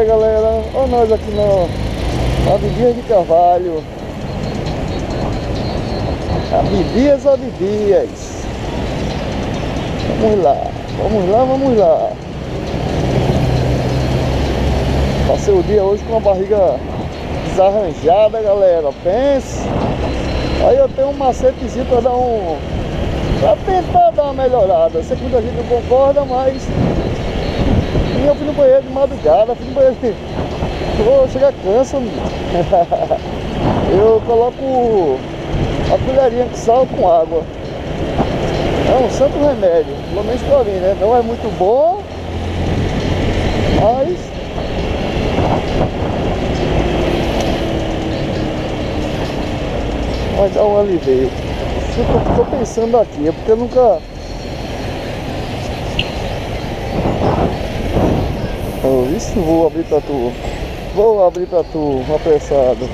aí, galera, olha nós aqui na Abidias de Carvalho. Abidias, Abidias. Vamos lá, vamos lá, vamos lá. Passei o dia hoje com a barriga desarranjada, galera. Pense. Aí eu tenho um macetezinho pra dar pra tentar dar uma melhorada. Sei que muita gente não concorda, mas eu fui no banheiro de madrugada, fui no banheiro. Vou chegar cansa. Eu coloco a colherinha de sal com água. É um santo remédio, pelo menos pra mim, né? Não é muito bom, mas vai dar um alívio. Tô pensando aqui, é porque eu nunca... Isso, vou abrir pra tu. Vou abrir pra tu, apressado.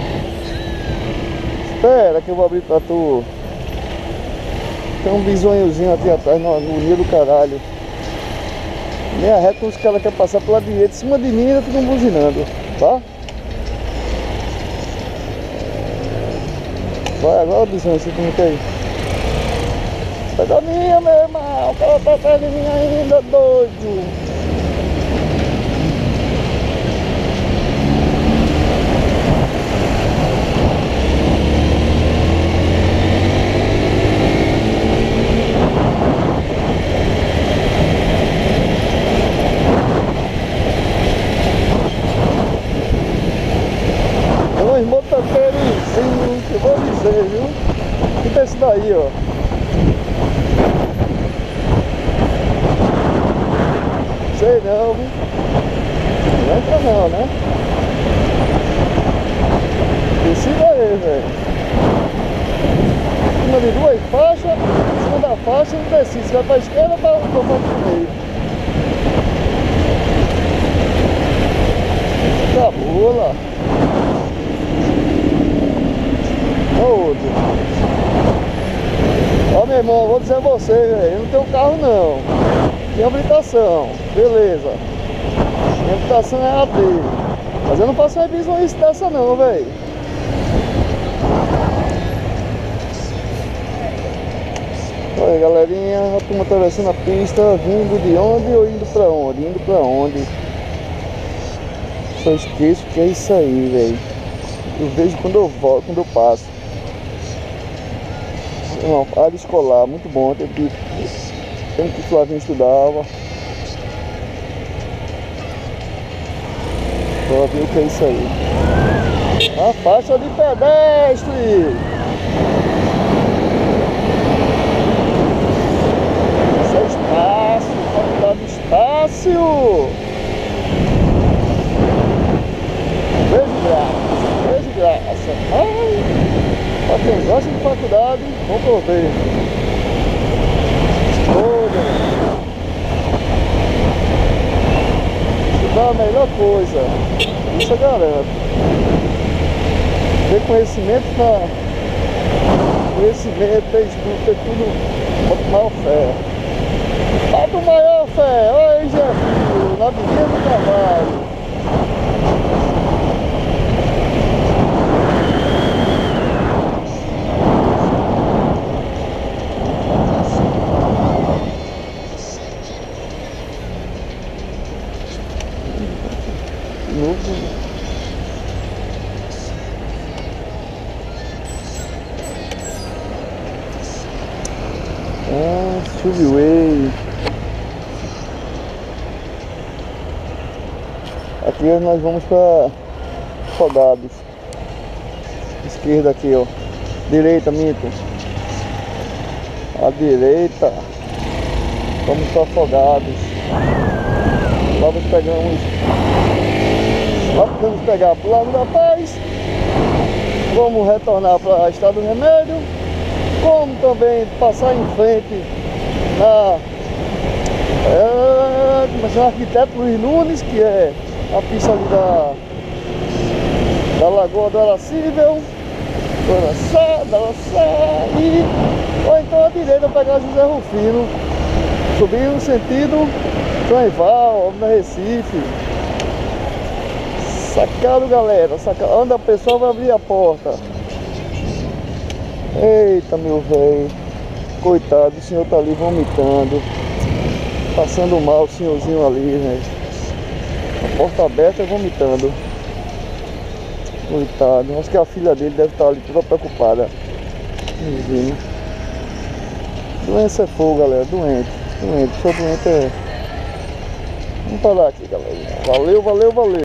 Espera que eu vou abrir pra tu. Tem um bisonhozinho aqui atrás, na agonia do caralho. Meia reta, os caras querem passar pela direita em cima de mim e ainda ficam buzinando, tá? Vai agora, bisonho, você como que aí? Sai da minha, meu irmão, o cara tá atrás de mim ainda, doido. Os motoqueiros, sim, que eu vou dizer, viu? Que tá esse daí, ó. Sei não, viu? Não entra não, né? Decida aí, velho. Em cima de duas faixas, em cima da faixa não decide se vai pra esquerda ou pra pro meio. Acabou lá. Outro. Ó, meu irmão, vou dizer a você, velho, eu não tenho carro não. Tenho habilitação, beleza. Minha habilitação é AD. Mas eu não faço uma bizonhice dessa não, velho. Olha aí, galerinha, a turma atravessando a pista, vindo de onde ou indo pra onde? Indo pra onde? Só esqueço que é isso aí, velho. Eu vejo quando eu volto, quando eu passo. Uma área escolar, muito bom. Tempo que o Flavinho estudava. Pra ver o que é isso aí. A faixa de pedestre. Isso é espaço, faculdade de espaço. Vejo graça. Ai, pra quem gosta de faculdade, vamos por ver. Estudar é a melhor coisa. Isso eu garanto. Ter conhecimento ter estudo, ter tudo. Quanto maior fé. Quanto maior fé. Oi, Jesus, na Abidias do Carvalho. Subway. Aqui nós vamos para Afogados. Esquerda aqui, ó. Direita, minto. À direita. Vamos para Afogados. Vamos pegar pro Lago da Paz. Vamos retornar para a Estrada do Remédio. Como também passar em frente na Arquiteto Luiz Nunes, que é a pista ali da Lagoa do Aracível, do Araçá, ou então à direita pegar José Rufino, subir no sentido Canval, na Recife. Sacado, galera, sacado. Onde a pessoa vai abrir a porta. Eita, meu velho. Coitado, o senhor tá ali vomitando. Passando mal o senhorzinho ali, velho. A porta aberta e vomitando. Coitado. Acho que a filha dele deve estar ali toda preocupada. Doença é fogo, galera. Doente. Sou doente é... Vamos parar aqui, galera. Valeu, valeu, valeu.